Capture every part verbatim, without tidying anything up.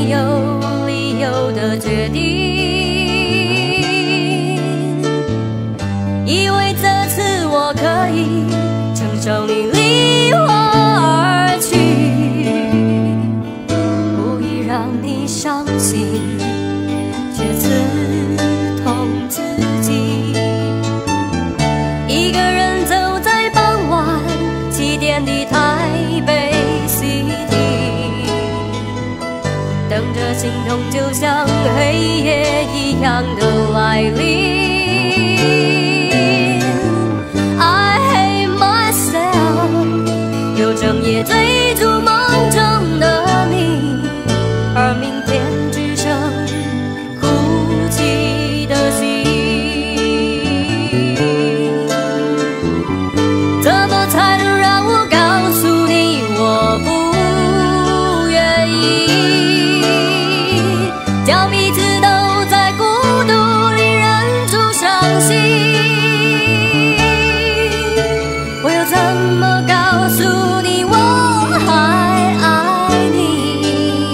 没有理由的决定，以为这次我可以承受你离我而去，故意让你伤心，却刺痛自己。一个人走在傍晚七点的台北 City， 等着心痛就像黑夜一样的来临。I hate myself， 又整夜追逐梦中的你，而明天只剩哭泣的心。怎么才能让我告诉你我不愿意？叫彼此都在孤独里忍住伤心。我又怎么告诉你我还爱你？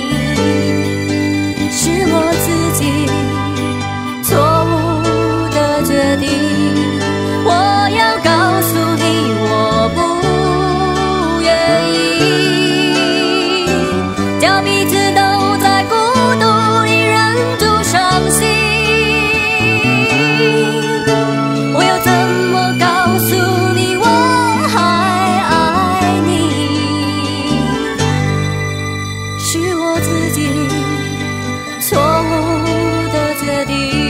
是我自己错误的决定。我要告诉你我不愿意，叫彼此都在孤独里忍住伤心。我又怎么告诉你我还爱你？是我自己错误的决定。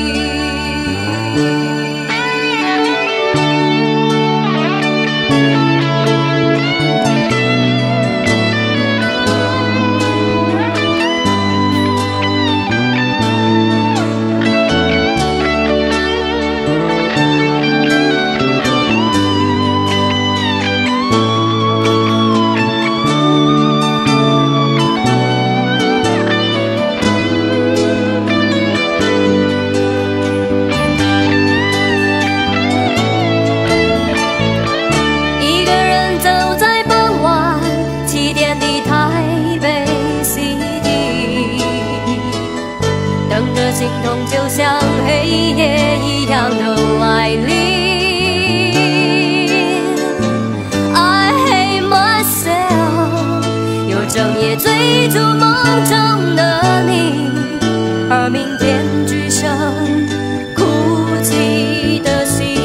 一个人走在傍晚七点的台北 City， 等着心痛就像黑夜一样的来临。I hate myself， 又整夜追逐梦中的你，而明天只剩哭泣的心。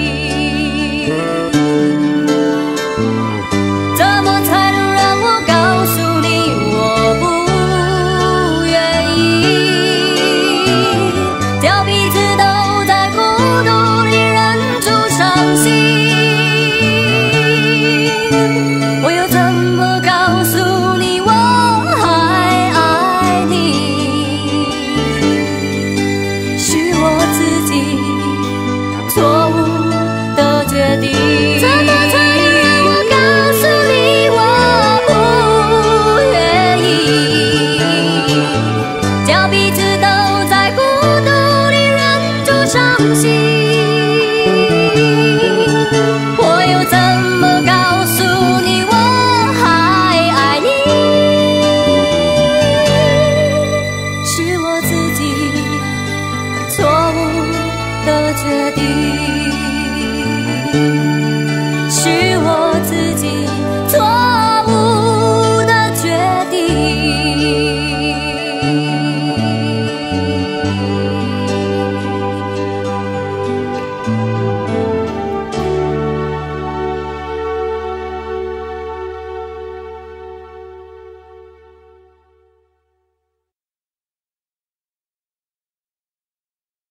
怎么才能让我告诉你我不愿意？叫彼此都在孤独里忍住伤心。我又怎么告诉你我还爱你？是我自己错误